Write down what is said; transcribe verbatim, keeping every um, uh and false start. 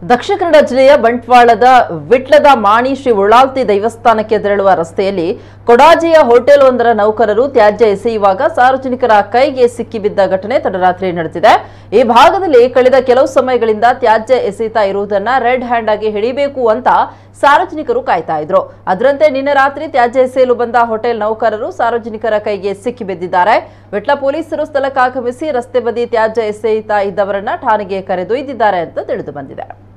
ದಕ್ಷಿಣ ಕನ್ನಡ ಜಿಲ್ಲೆಯ ಬಂಟ್ವಾಳದ ವಿಟ್ಲದ ಮಾಣಿ ಶ್ರೀ ಉಳ್ಳಾಲ್ತಿ ದೇವಸ್ಥಾನಕ್ಕೆ ತೆರಳುವ ರಸ್ತೆಯಲ್ಲಿ ಕೊಡಾಜಿಯ ಹೋಟೆಲ್ ಒಂದರ ನೌಕರರು ತ್ಯಾಜ್ಯ ಎಸೆಯುವಾಗ ಸಾರ್ವಜನಿಕರ ಕೈಗೆ ಸಿಕ್ಕಿಬಿದ್ದ ಘಟನೆ ತಡರಾತ್ರಿ ನಡೆದಿದೆ। ಈ ಭಾಗದಲ್ಲಿ ಕಳೆದ ಕೆಲವು ಸಮಯಗಳಿಂದ ತ್ಯಾಜ್ಯ ಎಸೆಯುತ್ತಾ ಇರುವುದನ್ನ ರೆಡ್ ಹ್ಯಾಂಡ್ ಆಗಿ ಹಿಡಿಬೇಕು ಅಂತ ಸಾರ್ವಜನಿಕರು ಕಾಯ್ತಾ ಇದ್ರು। ಅದರಂತೆ ನಿನ್ನೆ ರಾತ್ರಿ ತ್ಯಾಜ್ಯ ಎಸೆಯಲು ಬಂದ ಹೋಟೆಲ್ ನೌಕರರು ಸಾರ್ವಜನಿಕರ ಕೈಗೆ ಸಿಕ್ಕಿಬಿದ್ದಿದ್ದಾರೆ। ವಿಟ್ಲ ಪೊಲೀಸರು ಸ್ಥಳಕ್ಕೆ ಆಗಮಿಸಿ ರಸ್ತೆ ಬದಿ ತ್ಯಾಜ್ಯ ಎಸೆಯುತ್ತಾ ಇದ್ದವರನ್ನ ಠಾಣೆಗೆ ಕರೆದೊಯ್ದಿದ್ದಾರೆ ಅಂತ ತಿಳಿದು ಬಂದಿದೆ।